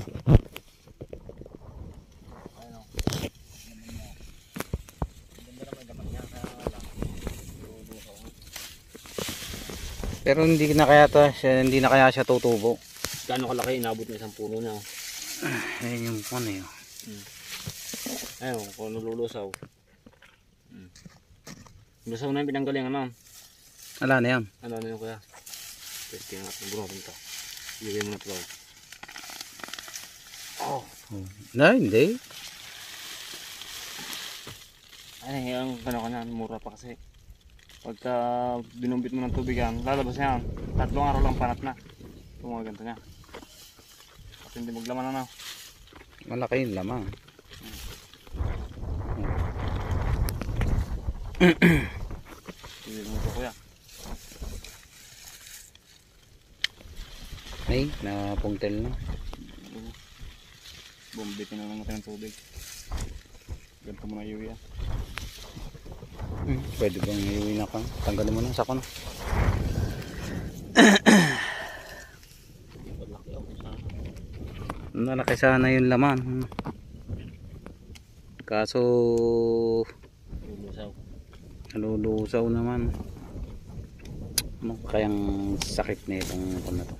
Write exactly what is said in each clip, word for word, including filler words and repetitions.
Ayun o. Ganda naman dapat niya. Kaya nga lang. Lubusaw nga. Pero hindi na kaya ta, siya, hindi na kaya siya tutubo. Gaano kalaki inabot na isang puno niya. Ayun yung ano yun. Hmm. Ayun, kung nalulusaw. Hmm. Lusaw na yung pinanggaling ano. Ala na yan. Ano na yun kuya? Testing natin. Bunutin ito. Iuwi mo na ito. Oh. Na, hindi. Ay, ang gano'n ka na. Mura pa kasi. Pagka binumbit mo ng tubig yan, lalabas na yan. Tatlong araw lang panat na. Ito mga ganito niya. At hindi maglaman na na. Malaki yung lamang. Hindi mo ito kuya. Ay, napungtel na. Bumbitin na lang natin ng tubig. Ganito mo na iuwi yan. Hmm, pwede bang iuwi na ka? Tanggalin mo na, sako na. Malaki sana yung laman. Kaso Lulusaw. nalulusaw naman. Ano kayang sakit na itong ano na to?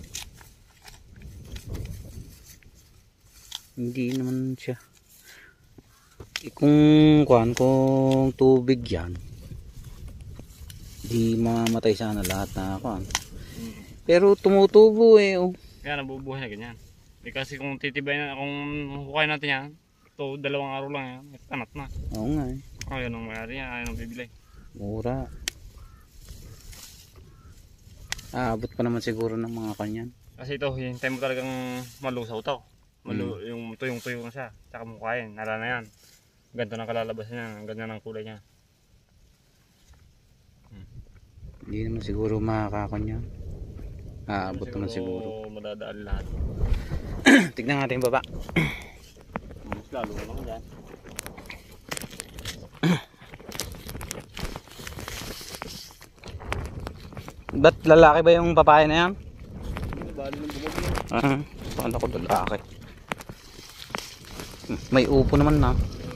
Hindi naman siya. E kung kuan, kung tubig yan, di mamamatay sana lahat na kuan. Mm. Pero tumutubo eh. Oh. Kaya nabubuhay na ganyan. Di kasi kung titibay na, kung hukay natin yan, ito dalawang araw lang yan, tanat na. Oo nga eh. Ayun ang mayari yan, ayun ang bibili. Mura. Aabot pa naman siguro ng mga kanyan. Kasi ito, hintay mo talagang malusaw to. Malu mm. Yung tuyong-tuyo na siya, tsaka mukhain, nala na yan. Ganito na kalalabas niya, ang ganda ng kulay niya. Hmm. Hindi naman siguro makakakanyan. Aabot naman siguro. Siguro madadaan lahat. Tignan natin yung baba. Mas lalo naman dyan. Ba't lalaki ba yung papaya na yan? Bali ng bumag yun. Ah, paano ko lalaki? May upo naman na.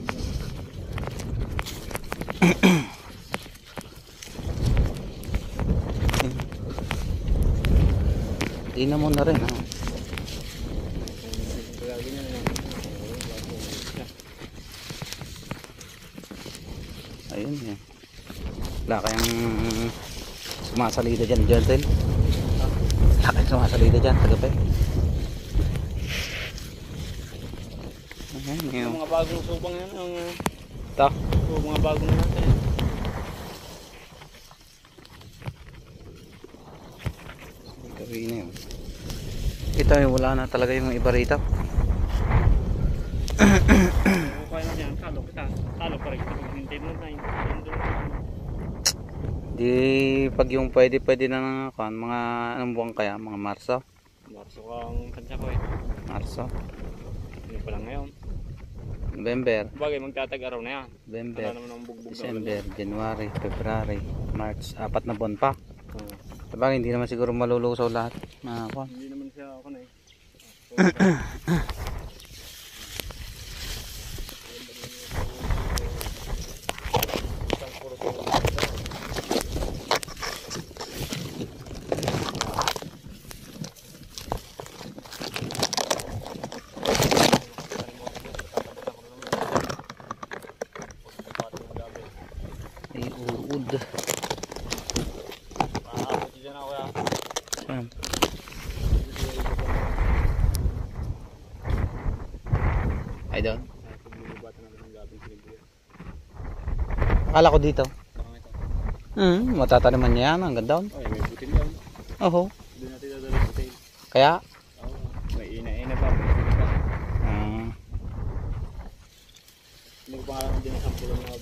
Tingnan mo na rin ha. Ayun yan. Wala kayang sumasalida dyan, Jonathan. Wala kayang sumasalida dyan sa gabi. Ayan Yung yung mga bagong subang yan, yung ito. yung mga bagong natin. Gabi na yun. Ito yung wala na talaga yung iba rito. Kaya na yan, talo kita. Talo pa rin. Hintay mo na yun. Di pag yung pwede pwede na ng kan, mga anong buwan kaya, mga Marso. Marso kang tansya ko eh. Marso, Ano pa lang ngayon. November, Bagay, magtatag-araw na yan. November, Wala naman ang bugbog na December, January, February, March, apat na buwan pa. Hmm. Sabagay hindi naman siguro malulusaw lahat. Mga kan. Hindi naman siya ako na eh. Ay uud. Paabot dyan ako ya. Saan? Ay doon. Akala ko dito. Hmm, matataniman niya yan. Ang ganda. Ay, may butil yan. Oho. Doon natin dadala yung butil. Kaya? Oo. May ina-ina pa. May ina pa. Ah, Hindi ko pa nga lang din ang sampulan ng